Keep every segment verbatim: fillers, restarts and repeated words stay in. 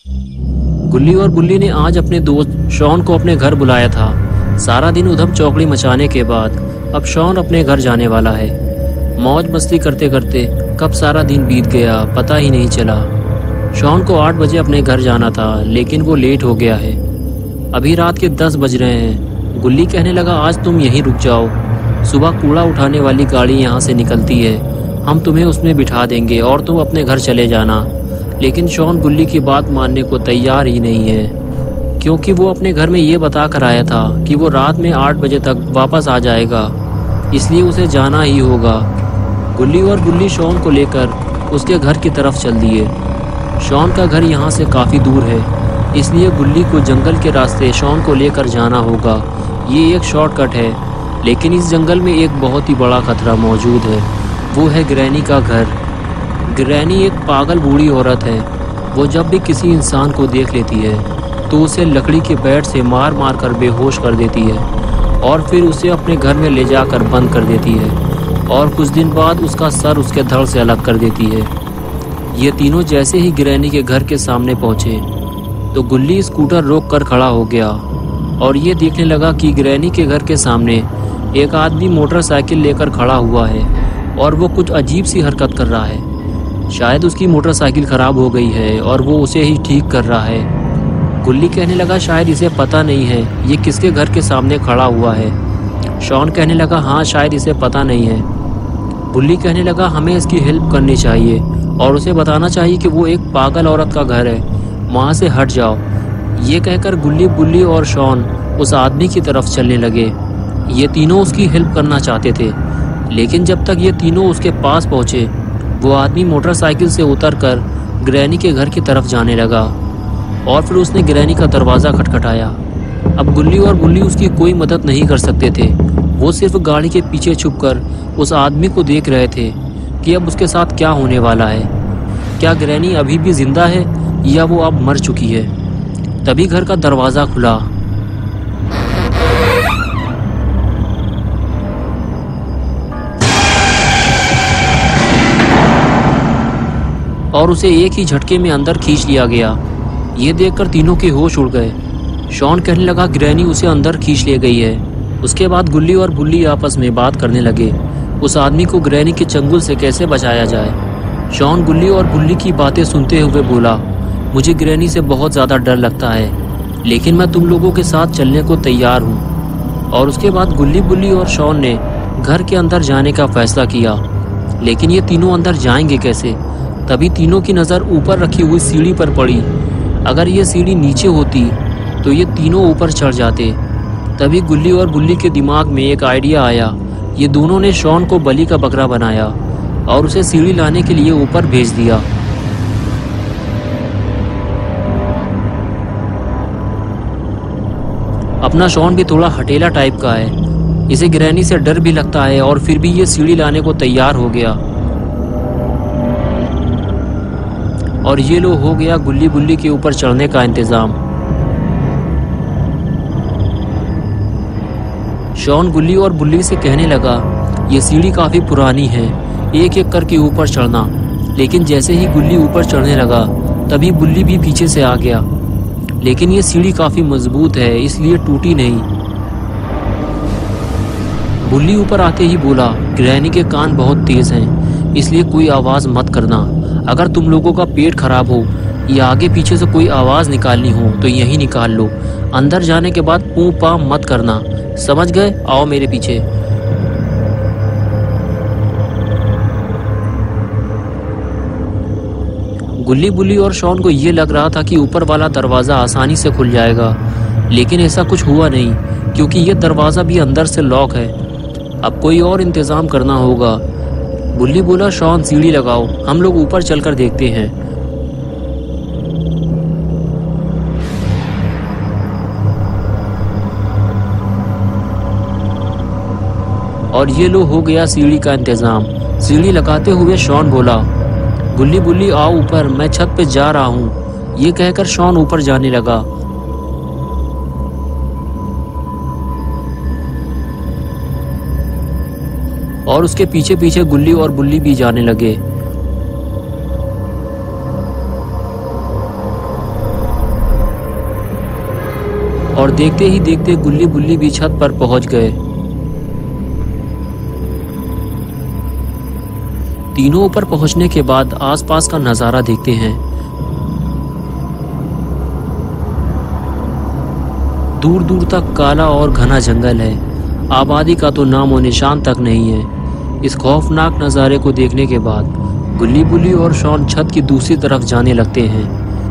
गुल्ली और बुल्ली ने आज अपने दोस्त शॉन को अपने घर बुलाया था। सारा दिन उधम चौकड़ी मचाने के बाद अब शॉन अपने घर जाने वाला है। मौज मस्ती करते करते कब सारा दिन बीत गया पता ही नहीं चला। शॉन को आठ बजे अपने घर जाना था, लेकिन वो लेट हो गया है। अभी रात के दस बज रहे हैं। गुल्ली कहने लगा, आज तुम यहीं रुक जाओ, सुबह कूड़ा उठाने वाली गाड़ी यहाँ से निकलती है, हम तुम्हें उसमें बिठा देंगे और तुम अपने घर चले जाना। लेकिन शॉन गुल्ली की बात मानने को तैयार ही नहीं है, क्योंकि वो अपने घर में ये बता कर आया था कि वो रात में आठ बजे तक वापस आ जाएगा, इसलिए उसे जाना ही होगा। गुल्ली और बुल्ली शॉन को लेकर उसके घर की तरफ चल दिए। शॉन का घर यहाँ से काफ़ी दूर है, इसलिए गुल्ली को जंगल के रास्ते शॉन को लेकर जाना होगा। ये एक शॉर्टकट है, लेकिन इस जंगल में एक बहुत ही बड़ा खतरा मौजूद है, वो है ग्रैनी का घर। ग्रैनी एक पागल बूढ़ी औरत है। वो जब भी किसी इंसान को देख लेती है तो उसे लकड़ी के बैट से मार मार कर बेहोश कर देती है और फिर उसे अपने घर में ले जाकर बंद कर देती है और कुछ दिन बाद उसका सर उसके धड़ से अलग कर देती है। ये तीनों जैसे ही ग्रैनी के घर के सामने पहुँचे तो गुल्ली स्कूटर रोक कर खड़ा हो गया और ये देखने लगा कि ग्रैनी के घर के सामने एक आदमी मोटरसाइकिल लेकर खड़ा हुआ है और वो कुछ अजीब सी हरकत कर रहा है। शायद उसकी मोटरसाइकिल ख़राब हो गई है और वो उसे ही ठीक कर रहा है। गुल्ली कहने लगा, शायद इसे पता नहीं है ये किसके घर के सामने खड़ा हुआ है। शॉन कहने लगा, हाँ शायद इसे पता नहीं है। गुल्ली कहने लगा, हमें इसकी हेल्प करनी चाहिए और उसे बताना चाहिए कि वो एक पागल औरत का घर है, वहाँ से हट जाओ। ये कहकर गुल्ली, बुल्ली और शॉन उस आदमी की तरफ चलने लगे। ये तीनों उसकी हेल्प करना चाहते थे, लेकिन जब तक ये तीनों उसके पास पहुँचे वो आदमी मोटरसाइकिल से उतरकर ग्रैनी के घर की तरफ जाने लगा और फिर उसने ग्रैनी का दरवाज़ा खटखटाया। अब गुल्ली और बुल्ली उसकी कोई मदद नहीं कर सकते थे। वो सिर्फ गाड़ी के पीछे छुपकर उस आदमी को देख रहे थे कि अब उसके साथ क्या होने वाला है। क्या ग्रैनी अभी भी जिंदा है या वो अब मर चुकी है? तभी घर का दरवाज़ा खुला और उसे एक ही झटके में अंदर खींच लिया गया। ये देखकर तीनों के होश उड़ गए। शॉन कहने लगा, ग्रैनी उसे अंदर खींच ले गई है। उसके बाद गुल्ली और बुल्ली आपस में बात करने लगे, उस आदमी को ग्रैनी के चंगुल से कैसे बचाया जाए। शॉन गुल्ली और बुल्ली की बातें सुनते हुए बोला, मुझे ग्रैनी से बहुत ज़्यादा डर लगता है, लेकिन मैं तुम लोगों के साथ चलने को तैयार हूँ। और उसके बाद गुल्ली, बुल्ली और शॉन ने घर के अंदर जाने का फैसला किया, लेकिन ये तीनों अंदर जाएंगे कैसे? तभी तीनों की नज़र ऊपर रखी हुई सीढ़ी पर पड़ी। अगर ये सीढ़ी नीचे होती तो ये तीनों ऊपर चढ़ जाते। तभी गुल्ली और बुल्ली के दिमाग में एक आइडिया आया। ये दोनों ने शॉन को बलि का बकरा बनाया और उसे सीढ़ी लाने के लिए ऊपर भेज दिया। अपना शॉन भी थोड़ा हटेला टाइप का है, इसे ग्रैनी से डर भी लगता है और फिर भी ये सीढ़ी लाने को तैयार हो गया। और ये लो हो गया गुल्ली बुल्ली के ऊपर चढ़ने का इंतज़ाम। शॉन गुल्ली और बुल्ली से कहने लगा, ये सीढ़ी काफ़ी पुरानी है, एक एक करके ऊपर चढ़ना। लेकिन जैसे ही गुल्ली ऊपर चढ़ने लगा तभी बुल्ली भी पीछे से आ गया। लेकिन ये सीढ़ी काफ़ी मजबूत है, इसलिए टूटी नहीं। बुल्ली ऊपर आते ही बोला, ग्रैनी के कान बहुत तेज़ हैं, इसलिए कोई आवाज़ मत करना। अगर तुम लोगों का पेट खराब हो या आगे पीछे से कोई आवाज़ निकालनी हो तो यहीं निकाल लो। अंदर जाने के बाद पू पा मत करना, समझ गए? आओ मेरे पीछे। गुल्ली, बुल्ली और शॉन को ये लग रहा था कि ऊपर वाला दरवाज़ा आसानी से खुल जाएगा, लेकिन ऐसा कुछ हुआ नहीं, क्योंकि ये दरवाज़ा भी अंदर से लॉक है। अब कोई और इंतज़ाम करना होगा। बुल्ली बोला, शॉन सीढ़ी लगाओ, हम लोग ऊपर चलकर देखते हैं। और ये लो हो गया सीढ़ी का इंतज़ाम। सीढ़ी लगाते हुए शॉन बोला, गुल्ली बुल्ली आओ ऊपर, मैं छत पे जा रहा हूँ। ये कहकर शॉन ऊपर जाने लगा। और उसके पीछे पीछे गुल्ली और बुल्ली भी जाने लगे। और देखते ही देखते गुल्ली बुल्ली भी छत पर पहुंच गए। तीनों ऊपर पहुंचने के बाद आसपास का नजारा देखते हैं। दूर दूर तक काला और घना जंगल है, आबादी का तो नामो निशान तक नहीं है। इस खौफनाक नज़ारे को देखने के बाद गुल्ली बुल्ली और शॉन छत की दूसरी तरफ जाने लगते हैं।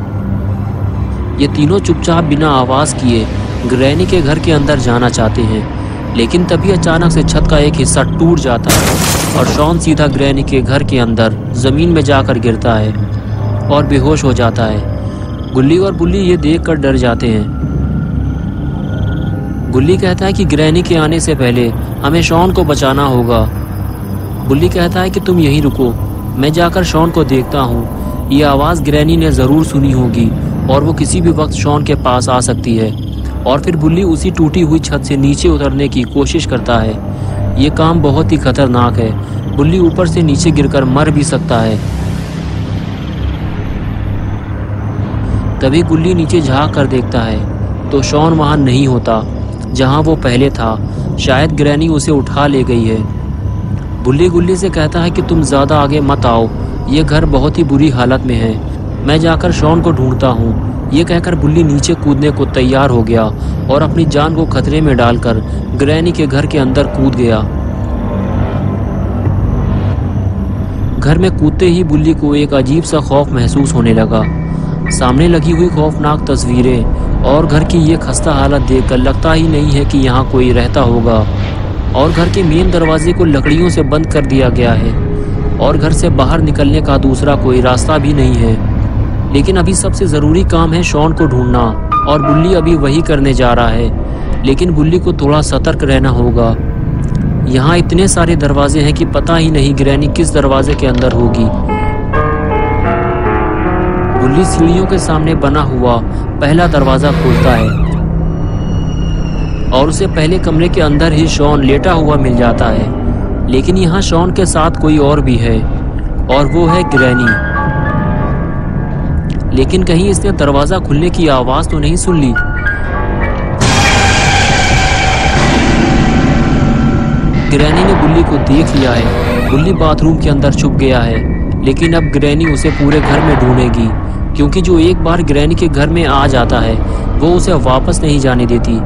ये तीनों चुपचाप बिना आवाज़ किए ग्रैनी के घर के अंदर जाना चाहते हैं, लेकिन तभी अचानक से छत का एक हिस्सा टूट जाता है और शॉन सीधा ग्रैनी के घर के अंदर ज़मीन में जाकर गिरता है और बेहोश हो जाता है। गुल्ली और बुल्ली ये देखकर डर जाते हैं। गुल्ली कहता है कि ग्रैनी के आने से पहले हमें शॉन को बचाना होगा। बुल्ली कहता है कि तुम यहीं रुको, मैं जाकर शॉन को देखता हूँ। ये आवाज़ ग्रैनी ने ज़रूर सुनी होगी और वो किसी भी वक्त शॉन के पास आ सकती है। और फिर बुल्ली उसी टूटी हुई छत से नीचे उतरने की कोशिश करता है। ये काम बहुत ही खतरनाक है, बुल्ली ऊपर से नीचे गिरकर मर भी सकता है। तभी गुल्ली नीचे झाँक कर देखता है तो शॉन वहाँ नहीं होता जहाँ वो पहले था। शायद ग्रैनी उसे उठा ले गई है। बुल्ली गुल्ली से कहता है कि तुम ज़्यादा आगे मत आओ, ये घर बहुत ही बुरी हालत में है, मैं जाकर शॉन को ढूंढता हूँ। ये कहकर बुल्ली नीचे कूदने को तैयार हो गया और अपनी जान को खतरे में डालकर ग्रैनी के घर के अंदर कूद गया। घर में कूदते ही बुल्ली को एक अजीब सा खौफ महसूस होने लगा। सामने लगी हुई खौफनाक तस्वीरें और घर की ये खस्ता हालत देखकर लगता ही नहीं है कि यहाँ कोई रहता होगा। और घर के मेन दरवाजे को लकड़ियों से बंद कर दिया गया है और घर से बाहर निकलने का दूसरा कोई रास्ता भी नहीं है। लेकिन अभी सबसे ज़रूरी काम है शॉन को ढूंढना और बुल्ली अभी वही करने जा रहा है। लेकिन बुल्ली को थोड़ा सतर्क रहना होगा। यहाँ इतने सारे दरवाजे हैं कि पता ही नहीं ग्रैनी किस दरवाजे के अंदर होगी। बुल्ली सीढ़ियों के सामने बना हुआ पहला दरवाज़ा खोलता है और उसे पहले कमरे के अंदर ही शॉन लेटा हुआ मिल जाता है। लेकिन यहाँ शॉन के साथ कोई और भी है और वो है ग्रैनी। लेकिन कहीं इसने दरवाज़ा खुलने की आवाज़ तो नहीं सुन ली। ग्रैनी ने बुल्ली को देख लिया है। बुल्ली बाथरूम के अंदर छुप गया है, लेकिन अब ग्रैनी उसे पूरे घर में ढूंढेगी, क्योंकि जो एक बार ग्रैनी के घर में आ जाता है वो उसे वापस नहीं जाने देती।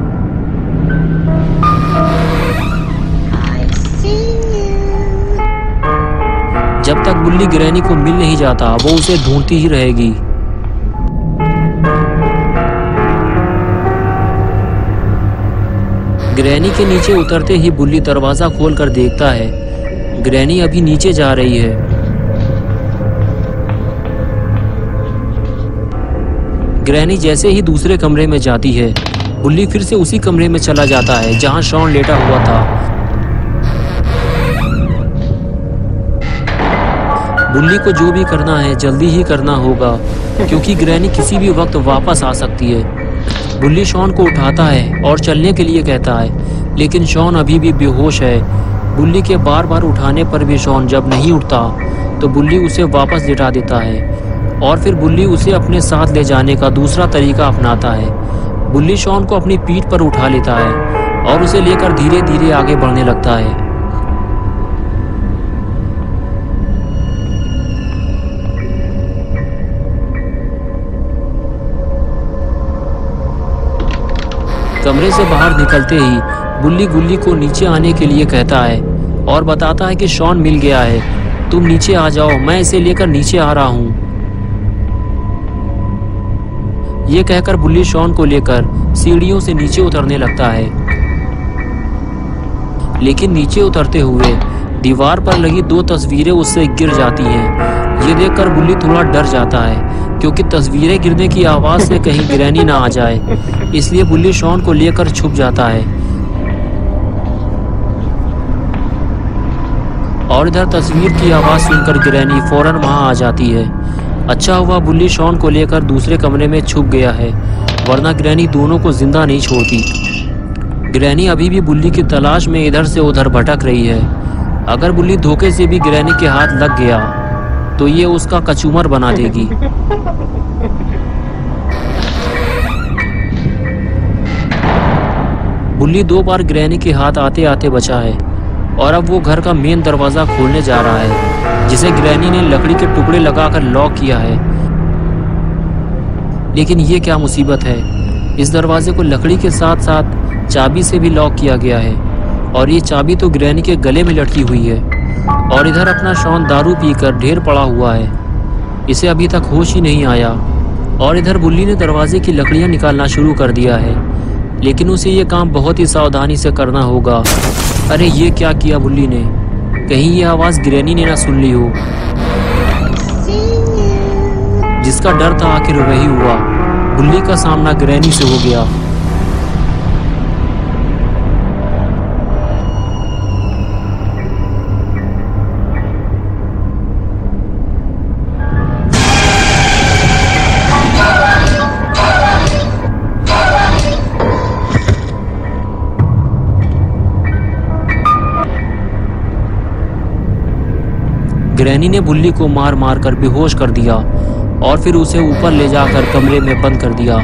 जब तक बुल्ली ग्रैनी को मिल नहीं जाता वो उसे ढूंढती ही रहेगी। ग्रैनी के नीचे उतरते ही बुल्ली दरवाजा खोलकर देखता है ग्रैनी अभी नीचे जा रही है। ग्रैनी जैसे ही दूसरे कमरे में जाती है, बुल्ली फिर से उसी कमरे में चला जाता है जहां शॉन लेटा हुआ था। बुल्ली को जो भी करना है जल्दी ही करना होगा, क्योंकि ग्रैनी किसी भी वक्त वापस आ सकती है। बुल्ली शॉन को उठाता है और चलने के लिए कहता है, लेकिन शॉन अभी भी बेहोश है। बुल्ली के बार बार उठाने पर भी शॉन जब नहीं उठता तो बुल्ली उसे वापस लिटा देता है और फिर बुल्ली उसे अपने साथ ले जाने का दूसरा तरीका अपनाता है। बुल्ली शॉन को अपनी पीठ पर उठा लेता है और उसे लेकर धीरे धीरे आगे बढ़ने लगता है। कमरे से बाहर निकलते ही बुल्ली गुल्ली को नीचे आने के लिए कहता है और बताता है कि शॉन मिल गया है, तुम नीचे आ जाओ, मैं इसे लेकर नीचे आ रहा हूँ। ये कहकर बुल्ली शॉन को लेकर सीढ़ियों से नीचे उतरने लगता है। लेकिन नीचे उतरते हुए दीवार पर लगी दो तस्वीरें उससे गिर जाती हैं। ये देखकर बुल्ली थोड़ा डर जाता है, क्योंकि तस्वीरें गिरने की आवाज़ से कहीं ग्रैनी ना आ जाए, इसलिए बुल्ली शॉन को लेकर छुप जाता है। और इधर तस्वीर की आवाज़ सुनकर ग्रैनी फौरन वहाँ आ जाती है। अच्छा हुआ बुल्ली शॉन को लेकर दूसरे कमरे में छुप गया है, वरना ग्रैनी दोनों को जिंदा नहीं छोड़ती। ग्रैनी अभी भी बुल्ली की तलाश में इधर से उधर भटक रही है। अगर बुल्ली धोखे से भी ग्रैनी के हाथ लग गया तो ये उसका कचूमर बना देगी। बुल्ली दो बार ग्रैनी के हाथ आते आते बचा है और अब वो घर का मेन दरवाजा खोलने जा रहा है, जिसे ग्रैनी ने लकड़ी के टुकड़े लगाकर लॉक किया है। लेकिन ये क्या मुसीबत है, इस दरवाजे को लकड़ी के साथ साथ चाबी से भी लॉक किया गया है और ये चाबी तो ग्रैनी के गले में लटकी हुई है। और इधर अपना शॉन दारू पीकर ढेर पड़ा हुआ है, इसे अभी तक होश ही नहीं आया। और इधर बुल्ली ने दरवाजे की लकड़ियां निकालना शुरू कर दिया है, लेकिन उसे ये काम बहुत ही सावधानी से करना होगा। अरे ये क्या किया बुल्ली ने, कहीं ये आवाज़ ग्रैनी ने ना सुन ली हो। जिसका डर था आखिर वही हुआ, बुल्ली का सामना ग्रैनी से हो गया। ग्रैनी ने बुल्ली को मार मार कर बेहोश कर दिया और फिर उसे ऊपर ले जाकर कमरे में बंद कर दिया।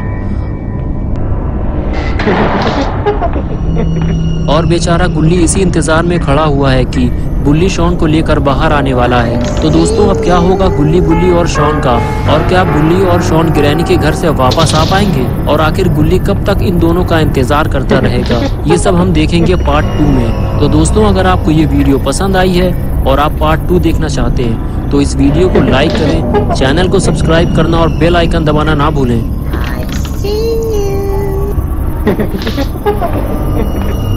और बेचारा गुल्ली इसी इंतजार में खड़ा हुआ है कि बुल्ली शॉन को लेकर बाहर आने वाला है। तो दोस्तों अब क्या होगा गुल्ली बुल्ली और शॉन का, और क्या बुल्ली और शॉन ग्रैनी के घर से वापस आ पाएंगे, और आखिर गुल्ली कब तक इन दोनों का इंतजार करता रहेगा, ये सब हम देखेंगे पार्ट टू में। तो दोस्तों अगर आपको ये वीडियो पसंद आई है और आप पार्ट टू देखना चाहते हैं तो इस वीडियो को लाइक करें, चैनल को सब्सक्राइब करना और बेल आइकन दबाना ना भूलें।